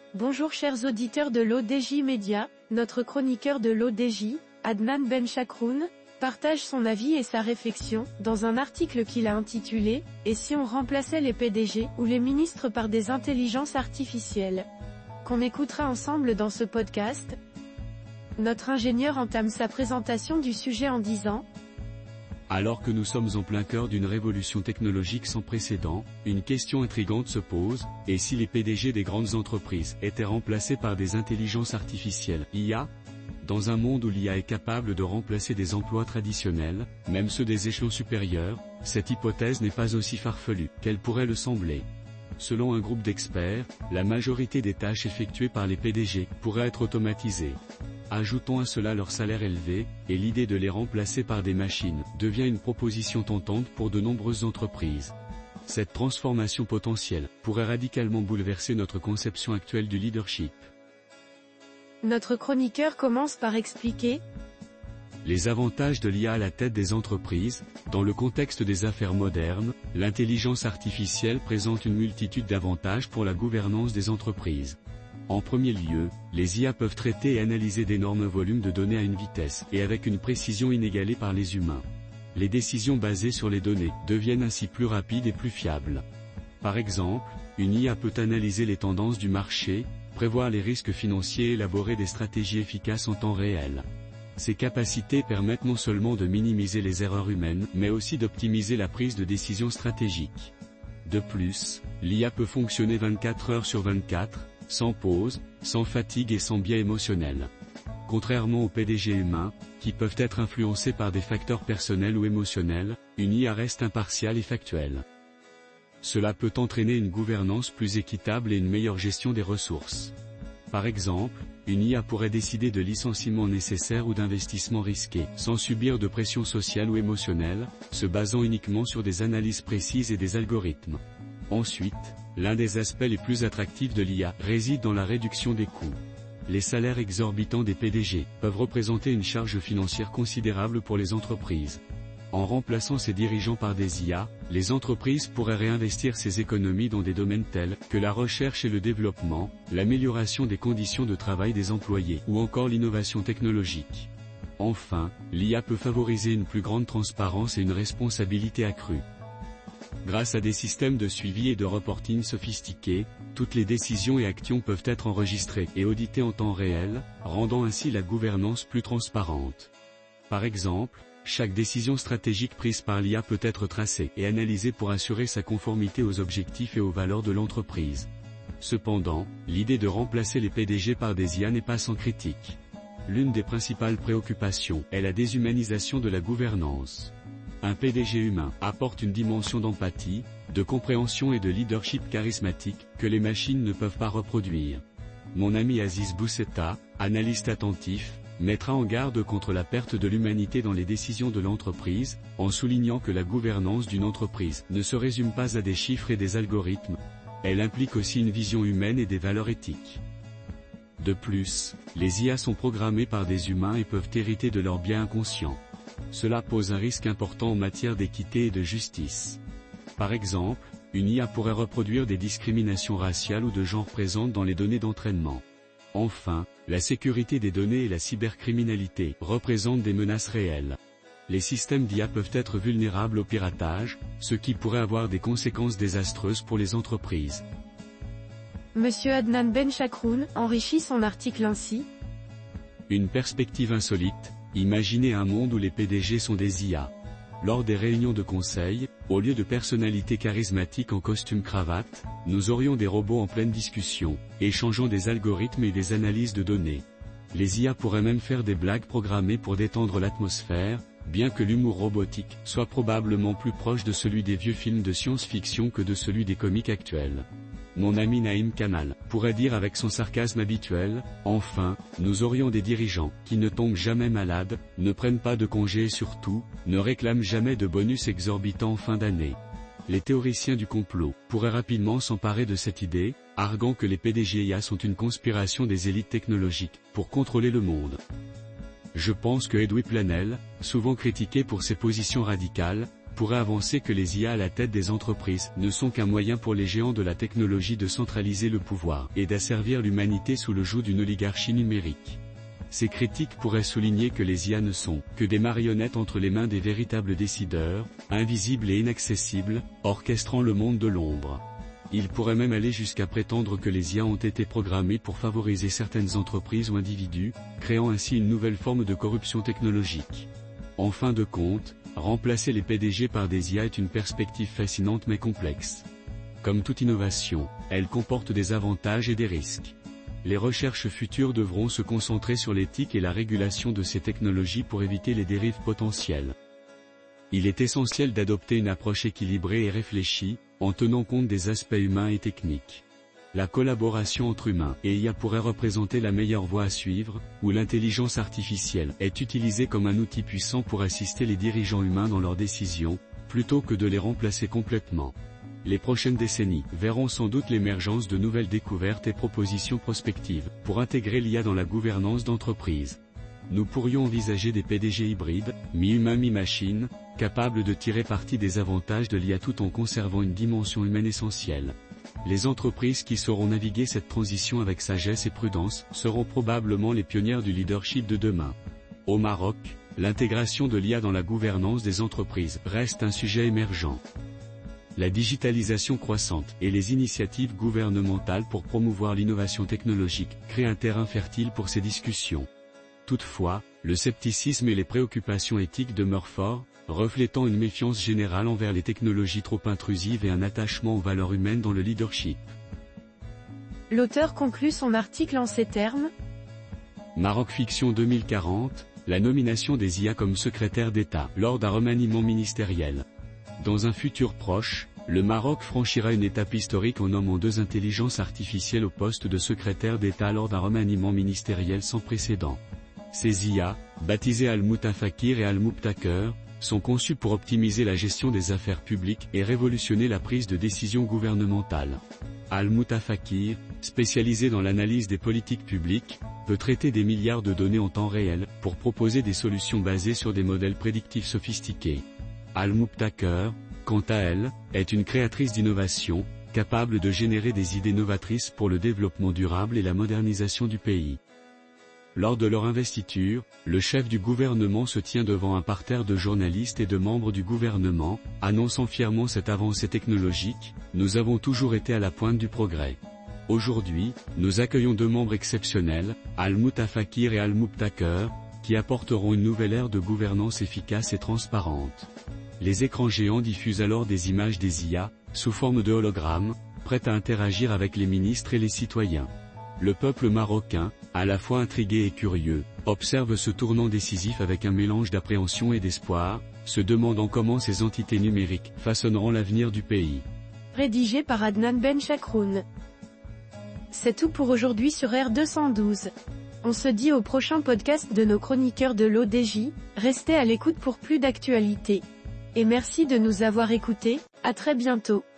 Bonjour chers auditeurs de l'ODJ Média, notre chroniqueur de l'ODJ, Adnan Benchakroun, partage son avis et sa réflexion, dans un article qu'il a intitulé « Et si on remplaçait les PDG ou les ministres par des intelligences artificielles ?» qu'on écoutera ensemble dans ce podcast. Notre ingénieur entame sa présentation du sujet en disant « Alors que nous sommes en plein cœur d'une révolution technologique sans précédent, une question intrigante se pose, et si les PDG des grandes entreprises étaient remplacés par des intelligences artificielles, IA ? Dans un monde où l'IA est capable de remplacer des emplois traditionnels, même ceux des échelons supérieurs, cette hypothèse n'est pas aussi farfelue qu'elle pourrait le sembler. Selon un groupe d'experts, la majorité des tâches effectuées par les PDG pourraient être automatisées. Ajoutons à cela leur salaire élevé, et l'idée de les remplacer par des machines devient une proposition tentante pour de nombreuses entreprises. Cette transformation potentielle pourrait radicalement bouleverser notre conception actuelle du leadership. Notre chroniqueur commence par expliquer les avantages de l'IA à la tête des entreprises. Dans le contexte des affaires modernes, l'intelligence artificielle présente une multitude d'avantages pour la gouvernance des entreprises. En premier lieu, les IA peuvent traiter et analyser d'énormes volumes de données à une vitesse et avec une précision inégalée par les humains. Les décisions basées sur les données deviennent ainsi plus rapides et plus fiables. Par exemple, une IA peut analyser les tendances du marché, prévoir les risques financiers et élaborer des stratégies efficaces en temps réel. Ces capacités permettent non seulement de minimiser les erreurs humaines, mais aussi d'optimiser la prise de décisions stratégiques. De plus, l'IA peut fonctionner 24 heures sur 24, sans pause, sans fatigue et sans biais émotionnel. Contrairement aux PDG humains, qui peuvent être influencés par des facteurs personnels ou émotionnels, une IA reste impartiale et factuelle. Cela peut entraîner une gouvernance plus équitable et une meilleure gestion des ressources. Par exemple, une IA pourrait décider de licenciements nécessaires ou d'investissements risqués, sans subir de pression sociale ou émotionnelle, se basant uniquement sur des analyses précises et des algorithmes. Ensuite, l'un des aspects les plus attractifs de l'IA réside dans la réduction des coûts. Les salaires exorbitants des PDG peuvent représenter une charge financière considérable pour les entreprises. En remplaçant ces dirigeants par des IA, les entreprises pourraient réinvestir ces économies dans des domaines tels que la recherche et le développement, l'amélioration des conditions de travail des employés ou encore l'innovation technologique. Enfin, l'IA peut favoriser une plus grande transparence et une responsabilité accrue. Grâce à des systèmes de suivi et de reporting sophistiqués, toutes les décisions et actions peuvent être enregistrées et auditées en temps réel, rendant ainsi la gouvernance plus transparente. Par exemple, chaque décision stratégique prise par l'IA peut être tracée et analysée pour assurer sa conformité aux objectifs et aux valeurs de l'entreprise. Cependant, l'idée de remplacer les PDG par des IA n'est pas sans critique. L'une des principales préoccupations est la déshumanisation de la gouvernance. Un PDG humain apporte une dimension d'empathie, de compréhension et de leadership charismatique que les machines ne peuvent pas reproduire. Mon ami Aziz Boussetta, analyste attentif, mettra en garde contre la perte de l'humanité dans les décisions de l'entreprise, en soulignant que la gouvernance d'une entreprise ne se résume pas à des chiffres et des algorithmes. Elle implique aussi une vision humaine et des valeurs éthiques. De plus, les IA sont programmées par des humains et peuvent hériter de leur biais inconscient. Cela pose un risque important en matière d'équité et de justice. Par exemple, une IA pourrait reproduire des discriminations raciales ou de genre présentes dans les données d'entraînement. Enfin, la sécurité des données et la cybercriminalité représentent des menaces réelles. Les systèmes d'IA peuvent être vulnérables au piratage, ce qui pourrait avoir des conséquences désastreuses pour les entreprises. Monsieur Adnan Benchakroun enrichit son article ainsi. Une perspective insolite, imaginez un monde où les PDG sont des IA. Lors des réunions de conseil, au lieu de personnalités charismatiques en costume-cravate, nous aurions des robots en pleine discussion, échangeant des algorithmes et des analyses de données. Les IA pourraient même faire des blagues programmées pour détendre l'atmosphère, bien que l'humour robotique soit probablement plus proche de celui des vieux films de science-fiction que de celui des comiques actuels. Mon ami Naïm Kamal pourrait dire avec son sarcasme habituel, « Enfin, nous aurions des dirigeants qui ne tombent jamais malades, ne prennent pas de congés et surtout, ne réclament jamais de bonus exorbitants en fin d'année. » Les théoriciens du complot pourraient rapidement s'emparer de cette idée, arguant que les PDG IA sont une conspiration des élites technologiques pour contrôler le monde. Je pense que Edoui Plenel, souvent critiqué pour ses positions radicales, pourrait avancer que les IA à la tête des entreprises ne sont qu'un moyen pour les géants de la technologie de centraliser le pouvoir et d'asservir l'humanité sous le joug d'une oligarchie numérique. Ces critiques pourraient souligner que les IA ne sont que des marionnettes entre les mains des véritables décideurs, invisibles et inaccessibles, orchestrant le monde de l'ombre. Il pourrait même aller jusqu'à prétendre que les IA ont été programmées pour favoriser certaines entreprises ou individus, créant ainsi une nouvelle forme de corruption technologique. En fin de compte, remplacer les PDG par des IA est une perspective fascinante mais complexe. Comme toute innovation, elle comporte des avantages et des risques. Les recherches futures devront se concentrer sur l'éthique et la régulation de ces technologies pour éviter les dérives potentielles. Il est essentiel d'adopter une approche équilibrée et réfléchie, en tenant compte des aspects humains et techniques. La collaboration entre humains et IA pourrait représenter la meilleure voie à suivre, où l'intelligence artificielle est utilisée comme un outil puissant pour assister les dirigeants humains dans leurs décisions, plutôt que de les remplacer complètement. Les prochaines décennies verront sans doute l'émergence de nouvelles découvertes et propositions prospectives pour intégrer l'IA dans la gouvernance d'entreprises. Nous pourrions envisager des PDG hybrides, mi-humain mi-machine, capables de tirer parti des avantages de l'IA tout en conservant une dimension humaine essentielle. Les entreprises qui sauront naviguer cette transition avec sagesse et prudence seront probablement les pionnières du leadership de demain. Au Maroc, l'intégration de l'IA dans la gouvernance des entreprises reste un sujet émergent. La digitalisation croissante et les initiatives gouvernementales pour promouvoir l'innovation technologique créent un terrain fertile pour ces discussions. Toutefois, le scepticisme et les préoccupations éthiques demeurent forts, reflétant une méfiance générale envers les technologies trop intrusives et un attachement aux valeurs humaines dans le leadership. L'auteur conclut son article en ces termes. Maroc Fiction 2040, la nomination des IA comme secrétaire d'État lors d'un remaniement ministériel. Dans un futur proche, le Maroc franchira une étape historique en nommant 2 intelligences artificielles au poste de secrétaire d'État lors d'un remaniement ministériel sans précédent. Ces IA, baptisées Al-Moutafakir et Al-Moubtaker, sont conçues pour optimiser la gestion des affaires publiques et révolutionner la prise de décision gouvernementale. Al-Moutafakir, spécialisé dans l'analyse des politiques publiques, peut traiter des milliards de données en temps réel, pour proposer des solutions basées sur des modèles prédictifs sophistiqués. Al-Moubtaker, quant à elle, est une créatrice d'innovation, capable de générer des idées novatrices pour le développement durable et la modernisation du pays. Lors de leur investiture, le chef du gouvernement se tient devant un parterre de journalistes et de membres du gouvernement, annonçant fièrement cette avancée technologique. Nous avons toujours été à la pointe du progrès. Aujourd'hui, nous accueillons 2 membres exceptionnels, Al-Moutafakir et Al-Moubtaker, qui apporteront une nouvelle ère de gouvernance efficace et transparente. Les écrans géants diffusent alors des images des IA, sous forme de hologrammes, prêtes à interagir avec les ministres et les citoyens. Le peuple marocain, à la fois intrigué et curieux, observe ce tournant décisif avec un mélange d'appréhension et d'espoir, se demandant comment ces entités numériques façonneront l'avenir du pays. Rédigé par Adnan Benchakroun. C'est tout pour aujourd'hui sur R212. On se dit au prochain podcast de nos chroniqueurs de l'ODJ, restez à l'écoute pour plus d'actualités. Et merci de nous avoir écoutés, à très bientôt.